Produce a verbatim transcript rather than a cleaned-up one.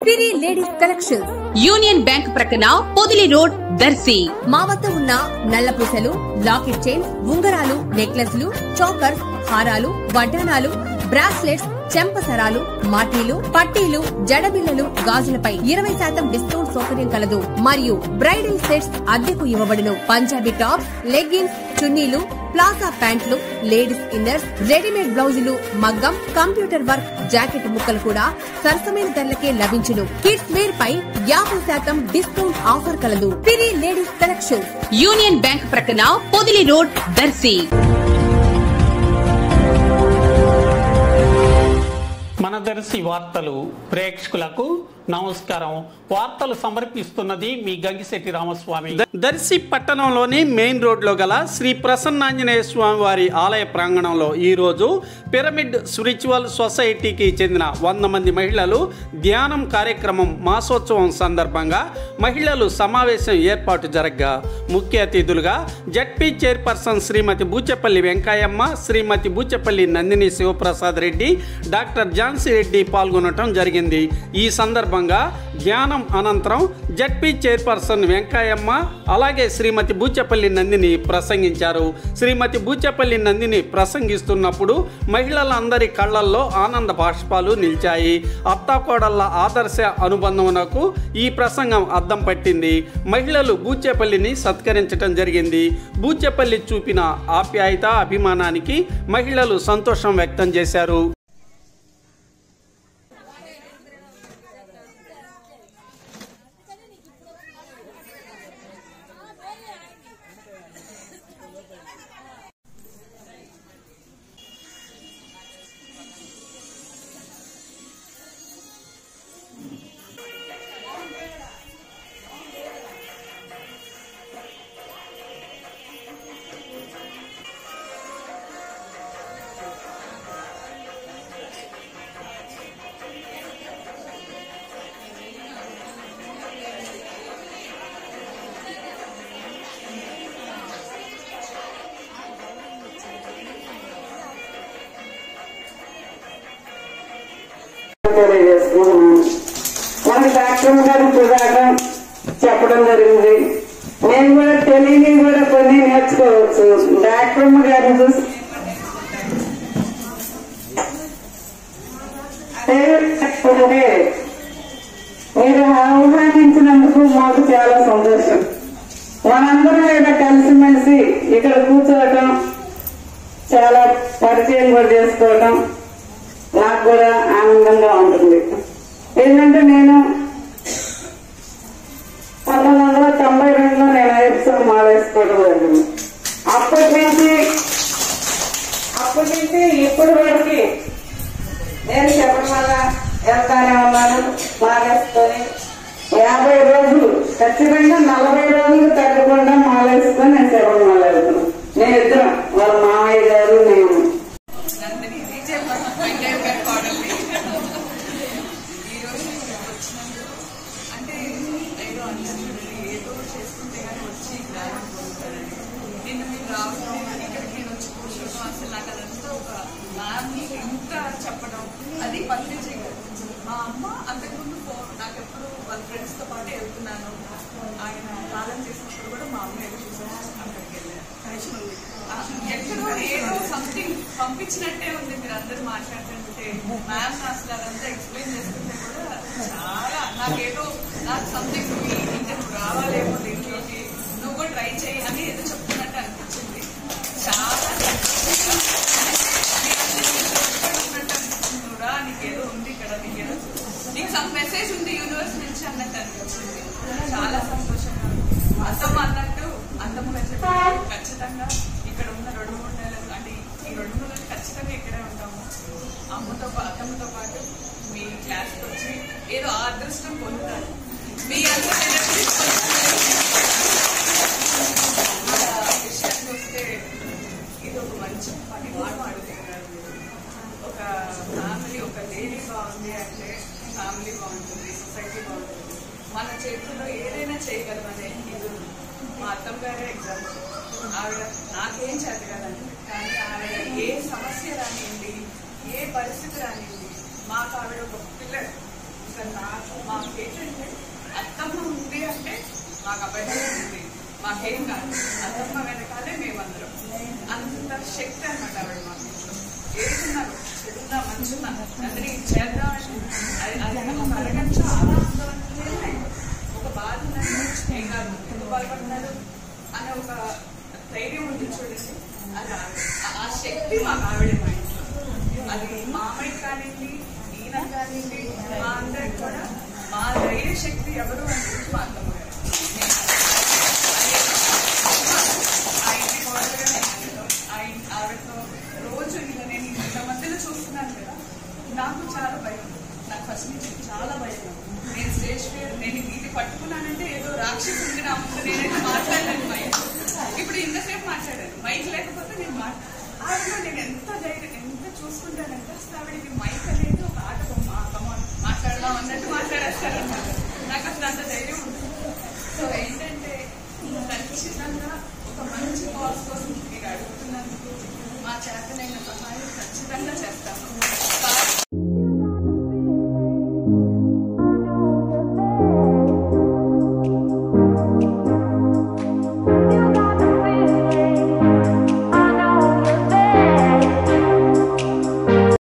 సిరి ladies collections union bank ప్రక్కన Podili road Darsi. మా వద్ద ఉన్న నల్ల పూసలు, లాకెట్ చైన్స్, ఉంగరాలు, నెక్లెస్లు, చోకర్స్, హారాలు, వడ్డానాలు, బ్రాస్లెట్స్, చెంపసరాలు, మాటీలు, పట్టీలు, జడబిల్లలు, గాజులపై ఇరవై శాతం డిస్కౌంట్ సౌకర్యం కలదు. మరియు బ్రైడల్ సెట్స్ అద్దెకు ఇవ్వబడును. పంజాబీ టాప్స్, లెగ్గిన్స్, చున్నీలు, ప్లాజా ప్యాంట్లు, లేడీస్ ఇన్నర్స్, రెడీమేడ్ బ్లౌజులు, మగ్గం, కంప్యూటర్ వర్క్, జాకెట్ ముక్కలు కూడా సరసమైన ధరలకే లభించును. కిడ్స్ వేర్ పై యాభై శాతం డిస్కౌంట్ ఆఫర్ కలదు. Siri ladies collection union bank ప్రక్కన పొదిలి రోడ్ దర్శి. మన దర్శి వార్తలు ప్రేక్షకులకు నమస్కారం. వార్తలు సమర్పిస్తున్నది మీ గంగిశెట్టి రామస్వామి. దర్శి పట్టణంలోని మెయిన్ రోడ్లో గల శ్రీ ప్రసన్నాంజనేయ స్వామి వారి ఆలయ ప్రాంగణంలో ఈరోజు పిరమిడ్ స్పిరిచువల్ సొసైటీకి చెందిన వంద మంది మహిళలు ధ్యానం కార్యక్రమం మాసోత్సవం సందర్భంగా మహిళలు సమావేశం ఏర్పాటు జరగ్గా ముఖ్య అతిథులుగా ZP chairperson Srimathi Buchepalli Venkayyamma, Srimathi Buchepalli Nandini Sivaprasad Reddy, doctor Jhansi Reddy పాల్గొనటం జరిగింది. ఈ సందర్భంగా ధ్యానం అనంతరం జడ్పీ చైర్పర్సన్ వెంకయ్యమ్మ అలాగే శ్రీమతి బూచెపల్లి నందిని ప్రసంగించారు. శ్రీమతి బూచెపల్లి నందిని ప్రసంగిస్తున్నప్పుడు మహిళలందరి కళ్లల్లో ఆనంద బాష్పాలు నిలిచాయి. అత్తాకోడళ్ల ఆదర్శ అనుబంధమునకు ఈ ప్రసంగం అద్దం పట్టింది. మహిళలు బూచెపల్లిని సత్కరించడం జరిగింది. బూచెపల్లి చూపిన ఆప్యాయత, అభిమానానికి మహిళలు సంతోషం వ్యక్తం చేశారు. మనకి డాక్టర్ గారు చూడాక చెప్పడం జరిగింది. నేను కూడా తెలియని కూడా కొన్ని నేర్చుకోవచ్చు. డాక్టర్ గారు చూసి మీరు ఆహ్వానించినందుకు మాకు చాలా సంతోషం. మనందరం ఇక్కడ కలిసిమెలిసి ఇక్కడ కూర్చోవటం, చాలా పరిచయం కూడా చేసుకోవటం నాకు కూడా ఆనందంగా ఉంటుంది. ఏంటంటే నేను పంతొమ్మిది వందల తొంభై రెండులో నేను ఐఎఫ్ఎం మాలేసుకోవడం జరిగింది. అప్పటి నుంచి అప్పటి నుంచి ఇప్పటి వరకు నేను శబరిమల వెళ్తానే ఉన్నాను. మాలేసుకొని యాభై రోజులు ఖచ్చితంగా నలభై రోజులు తగ్గకుండా మాలేసుకొని నేను శబరిమల వెళ్తున్నాను. నేను ఇద్దరం, వాళ్ళ మామయ్య గారు, నేను. చెప్పడం అది పత్రిక మా అమ్మ అంతకుముందు నాకు ఎప్పుడు వాళ్ళ ఫ్రెండ్స్ తో పాటు వెళ్తున్నాను. ఆయన కాలం చేసినప్పుడు కూడా మా అమ్మ ఏదో చూసాను, అక్కడికి వెళ్ళాను. ఎక్కడో ఏదో సంథింగ్ పంపించినట్టే ఉంది. మీరు అందరూ మాట్లాడుతుంటే మ్యామ్ అసలు అదంతా ఎక్స్ప్లెయిన్ చేస్తుంటే కూడా చాలా నాకేదో నాకు సంథింగ్ ఇంకా నువ్వు రావాలేమో దీంట్లోకి, నువ్వు కూడా ట్రై చేయి అని ఏదో చెప్తున్నట్టు అనిపించింది. చాలా నీకేదో ఉంది ఇక్కడ, నీకేదో నీకు సమ్ మెసేజ్ ఉంది యూనివర్స్ నుంచి అన్నట్టు అనిపించింది. చాలా సంతోషంగా అత్తమ్మ అన్నట్టు అత్తమ్మ ఖచ్చితంగా ఇక్కడ ఉన్న రెండు మూడు నెలలు అంటే ఈ రెండు మూడు నెలలు ఖచ్చితంగా ఇక్కడే ఉంటాము. అమ్మతో అత్తమ్మతో పాటు మీ క్లాస్కి వచ్చి ఏదో అదృష్టం పొందుతారు. మీ అందరూ విషయానికి వస్తే ఇది ఒక మంచి పని వాడు అడుగుతున్నారు. ఒక ఫ్యామిలీ, ఒక లేడీ బాగుంది అంటే ఫ్యామిలీ బాగుంటుంది, సొసైటీ బాగుంటుంది. మన చేతుల్లో ఏదైనా చేయగలమనే ఇది మా అత్తమ్మ గారే ఎగ్జాంపుల్. ఆవిడ నాకేం చేత కదండి, కానీ ఆవిడ ఏ సమస్య రానివ్వండి, ఏ పరిస్థితి రానివ్వండి, మాకు ఆవిడ ఒక పిల్లర్ అసలు నాకు మాకేంటంటే అత్తమ్మ ఉంది అంటే మాకు అబ్బాయి ఉంది, మాకేం కాదు. అత్తమ్మ వెనకాలే మేమందరం. అంత శక్తి అనమాట ఆవిడ మాకు. ఏడున్నారు చెడున్నా మంచున్నా అందరి చేద్దామంటే అది అది ఒక అరగంట చాలా ఆనందం. ఒక బాధ ఏం కాదు, ఎందుకు బాధపడుతున్నారు అనే ఒక ధైర్యం ఉంటుంది చూడండి. అది ఆ శక్తి మాకు ఆవిడే మా ఇంట్లో. అది మామయ్య కానివ్వండి, ఈయన కానివ్వండి, మా అందరికి కూడా మా ధైర్య శక్తి ఎవరు అంటే మా అత్తమ్మ గారు. ఆ ఇంటి కోడలుగా నేను ఆవిడతో రోజు ఇలా నేను ఇంత మధ్యలో చూస్తున్నాను కదా, నాకు చాలా భయం. నాకు ఫస్ట్ నుంచి చాలా భయం. నేను స్టేజ్ ఫియర్, నేను ఇది పట్టుకున్నానంటే ఏదో రాక్షసు ఉంది నా ముందు, నేనైతే మాట్లాడలేను మైక్. ఇప్పుడు ఇంతసేపు మాట్లాడాను, మైక్ లేకపోతే నేను మాట్లా ఆవిడలో నేను ఎంత ధైర్యం ఎంత చూసుకుంటానంటే అసలు ఆవిడకి మైక్ అనేది ఒక ఆట బొమ్మ, మాట్లాడదాం అన్నట్టు మాట్లాడేస్తారన్నమాట. నాకు అసలు అంత ధైర్యం ఉంటుంది. సో ఏంటంటే ఖచ్చితంగా ఒక మంచి కాల్స్ కోసం మీరు అడుగుతున్నందుకు మా చేతనైన సహాయం ఖచ్చితంగా చేస్తాను.